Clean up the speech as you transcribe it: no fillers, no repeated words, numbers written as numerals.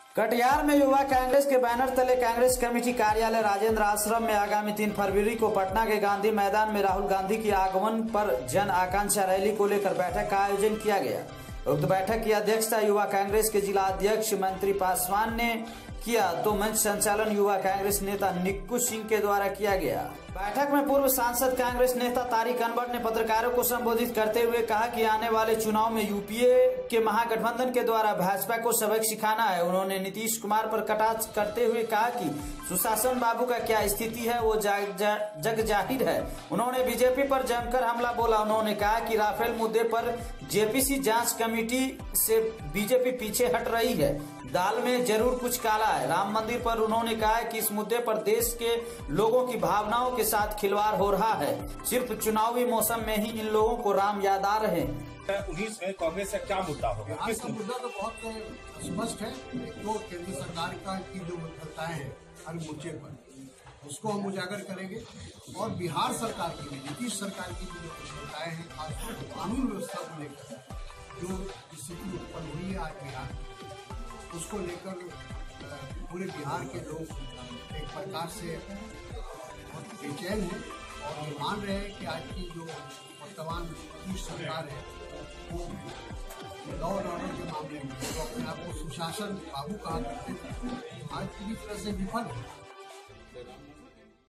कटिहार में युवा कांग्रेस के बैनर तले कांग्रेस कमेटी कार्यालय राजेंद्र आश्रम में आगामी 3 फरवरी को पटना के गांधी मैदान में राहुल गांधी के आगमन पर जन आकांक्षा रैली को लेकर बैठक का आयोजन किया गया। उक्त बैठक की अध्यक्षता युवा कांग्रेस के जिला अध्यक्ष मंत्री पासवान ने किया तो मंच संचालन युवा कांग्रेस नेता निक्कू सिंह के द्वारा किया गया। बैठक में पूर्व सांसद कांग्रेस नेता तारिक अनवर ने पत्रकारों को संबोधित करते हुए कहा कि आने वाले चुनाव में यूपीए के महागठबंधन के द्वारा भाजपा को सबक सिखाना है। उन्होंने नीतीश कुमार पर कटाक्ष करते हुए कहा कि सुशासन बाबू का क्या स्थिति है वो जग जाहिर है। उन्होंने बीजेपी पर जमकर हमला बोला। उन्होंने कहा कि राफेल मुद्दे पर जेपीसी जांच कमेटी से बीजेपी पीछे हट रही है। दाल में जरूर कुछ काला है। राम मंदिर पर उन्होंने कहा कि इस मुद्दे पर देश के लोगों की भावनाओं के साथ खिलवाड़ हो रहा है। सिर्फ चुनावी मौसम में ही इन लोगों को राम याद आ रहे हैं। 19 में कांग्रेस का क्या मुद्दा होगा? बिहार का मुद्दा तो बहुत स्पष्ट है। एक तो केंद्र सरकार की जो विफलताएं हैं हर मोर्चे पर उसको हम उजागर करेंगे और बिहार सरकार की नीतीश सरकार की जो विफलताएं हैं खासतौर कानून व्यवस्था को लेकर जो स्थिति उत्पन्न हुई है आज बिहार उसको लेकर पूरे बिहार के लोग एक प्रकार से बेचैन हैं और ये मान रहे हैं कि आज की जो वर्तमान नीतीश सरकार है वो लॉ एंड ऑर्डर के मामले में जो अपने आप को सुशासन बाबू कहा करते थे आज पूरी तरह से विफल है।